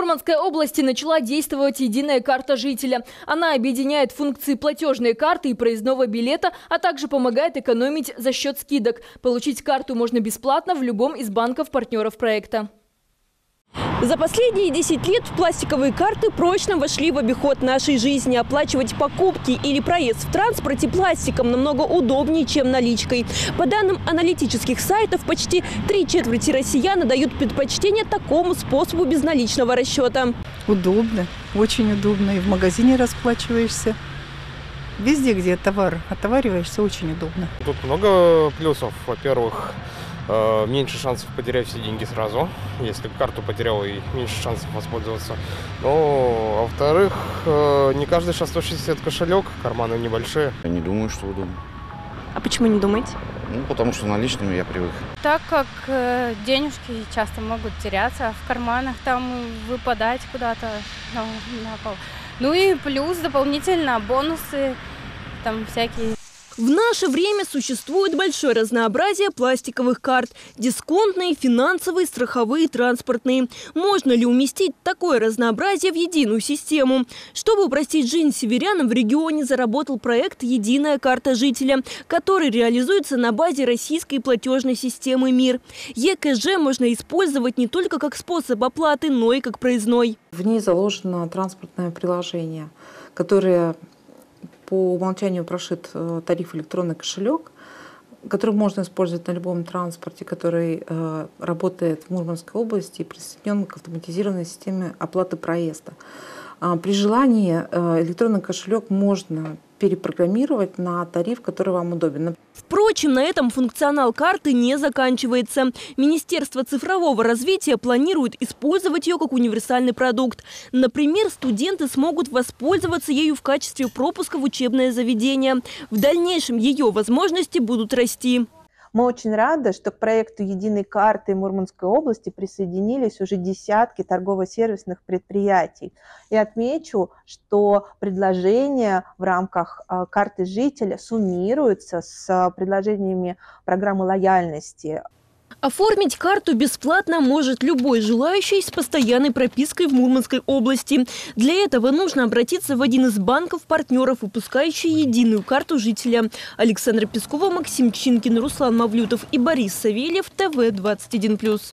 Мурманской области начала действовать единая карта жителя. Она объединяет функции платежной карты и проездного билета, а также помогает экономить за счет скидок. Получить карту можно бесплатно в любом из банков-партнеров проекта. За последние 10 лет пластиковые карты прочно вошли в обиход нашей жизни. Оплачивать покупки или проезд в транспорте пластиком намного удобнее, чем наличкой. По данным аналитических сайтов, почти 3/4 россиян дают предпочтение такому способу безналичного расчета. Удобно, очень удобно. И в магазине расплачиваешься. Везде, где товар отовариваешься, очень удобно. Тут много плюсов. Во-первых, меньше шансов потерять все деньги сразу, если карту потерял, и меньше шансов воспользоваться. Ну, а во-вторых, не каждый сейчас 160 кошелек, карманы небольшие. Я не думаю, что удобно. А почему не думаете? Ну, потому что наличными я привык. Так как денежки часто могут теряться в карманах, там выпадать куда-то на пол. Ну и плюс дополнительно бонусы там всякие. В наше время существует большое разнообразие пластиковых карт – дисконтные, финансовые, страховые, транспортные. Можно ли уместить такое разнообразие в единую систему? Чтобы упростить жизнь северянам, в регионе заработал проект «Единая карта жителя», который реализуется на базе российской платежной системы МИР. ЕКЖ можно использовать не только как способ оплаты, но и как проездной. В ней заложено транспортное приложение, которое по умолчанию прошит тариф электронный кошелек, который можно использовать на любом транспорте, который работает в Мурманской области и присоединен к автоматизированной системе оплаты проезда. При желании электронный кошелек можно перепрограммировать на тариф, который вам удобен. Впрочем, на этом функционал карты не заканчивается. Министерство цифрового развития планирует использовать ее как универсальный продукт. Например, студенты смогут воспользоваться ею в качестве пропуска в учебное заведение. В дальнейшем ее возможности будут расти. Мы очень рады, что к проекту «Единой карты» Мурманской области присоединились уже десятки торгово-сервисных предприятий. И отмечу, что предложения в рамках карты жителя суммируются с предложениями программы лояльности. Оформить карту бесплатно может любой желающий с постоянной пропиской в Мурманской области. Для этого нужно обратиться в один из банков-партнеров, выпускающих единую карту жителя. Александра Пескова, Максим Чинкин, Руслан Мавлютов и Борис Савельев, ТВ 21+.